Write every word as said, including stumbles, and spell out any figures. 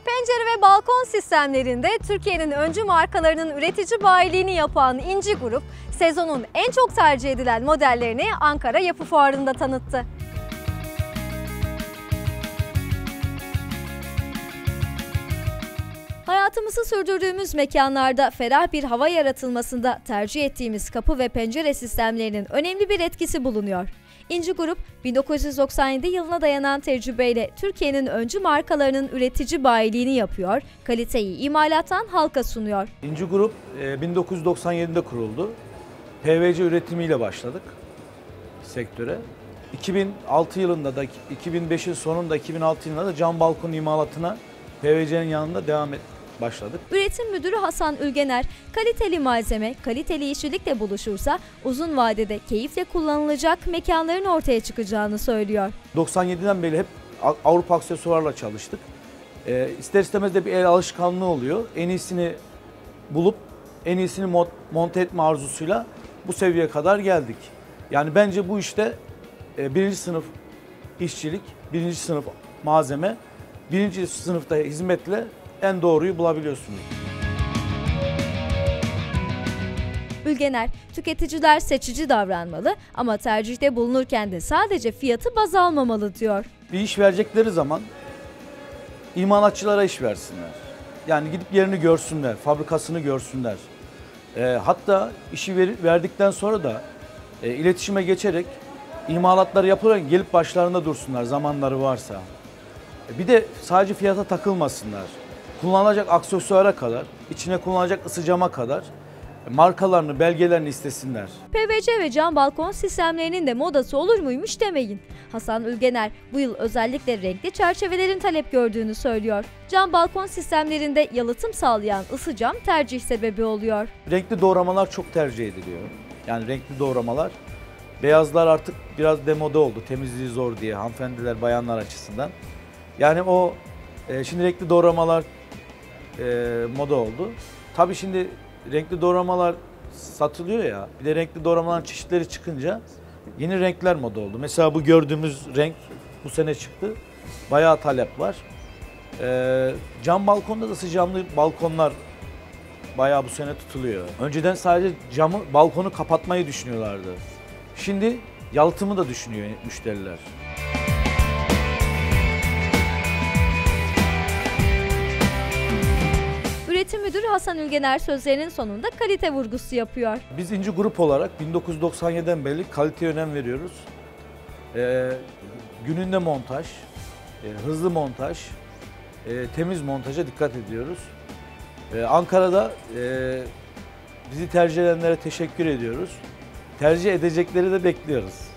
Pencere ve balkon sistemlerinde Türkiye'nin öncü markalarının üretici bayiliğini yapan İnci Grup, sezonun en çok tercih edilen modellerini Ankara Yapı Fuarı'nda tanıttı. Hayatımızı sürdürdüğümüz mekanlarda ferah bir hava yaratılmasında tercih ettiğimiz kapı ve pencere sistemlerinin önemli bir etkisi bulunuyor. İnci Grup, bin dokuz yüz doksan yedi yılına dayanan tecrübeyle Türkiye'nin öncü markalarının üretici bayiliğini yapıyor, kaliteyi imalattan halka sunuyor. İnci Grup bin dokuz yüz doksan yedi'de kuruldu. P V C üretimiyle başladık sektöre. iki bin altı yılında da, iki bin beş'in sonunda, iki bin altı yılında da cam balkon imalatına P V C'nin yanında devam et, başladık. Üretim müdürü Hasan Ülgener, kaliteli malzeme, kaliteli işçilikle buluşursa uzun vadede keyifle kullanılacak mekanların ortaya çıkacağını söylüyor. doksan yedi'den beri hep Avrupa aksesuarla çalıştık. E, ister istemez de bir el alışkanlığı oluyor. En iyisini bulup en iyisini monte etme arzusuyla bu seviyeye kadar geldik. Yani bence bu işte e, birinci sınıf işçilik, birinci sınıf malzeme, birinci sınıfta hizmetle en doğruyu bulabiliyorsunuz. Ülgener, tüketiciler seçici davranmalı ama tercihte bulunurken de sadece fiyatı baz almamalı diyor. Bir iş verecekleri zaman imalatçılara iş versinler. Yani gidip yerini görsünler, fabrikasını görsünler. E, hatta işi ver, verdikten sonra da e, iletişime geçerek imalatları yapılarak gelip başlarında dursunlar zamanları varsa. E, bir de sadece fiyata takılmasınlar. Kullanılacak aksesuara kadar, içine kullanılacak ısıcama kadar markalarını, belgelerini istesinler. P V C ve cam balkon sistemlerinin de modası olur muymuş demeyin. Hasan Ülgener bu yıl özellikle renkli çerçevelerin talep gördüğünü söylüyor. Cam balkon sistemlerinde yalıtım sağlayan ısı cam tercih sebebi oluyor. Renkli doğramalar çok tercih ediliyor. Yani renkli doğramalar. Beyazlar artık biraz demode oldu, temizliği zor diye hanımefendiler, bayanlar açısından. Yani o e, şimdi renkli doğramalar e, moda oldu. Tabii şimdi renkli doğramalar satılıyor ya, bir de renkli doğramaların çeşitleri çıkınca yeni renkler moda oldu. Mesela bu gördüğümüz renk bu sene çıktı. Bayağı talep var. Ee, cam balkonda da ısı camlı balkonlar bayağı bu sene tutuluyor. Önceden sadece camı, balkonu kapatmayı düşünüyorlardı. Şimdi yalıtımı da düşünüyor müşteriler. Üretim Müdürü Hasan Ülgener sözlerinin sonunda kalite vurgusu yapıyor. Biz İnci Grup olarak bin dokuz yüz doksan yedi'den beri kaliteye önem veriyoruz. Ee, gününde montaj, e, hızlı montaj, e, temiz montaja dikkat ediyoruz. Ee, Ankara'da e, bizi tercih edenlere teşekkür ediyoruz. Tercih edecekleri de bekliyoruz.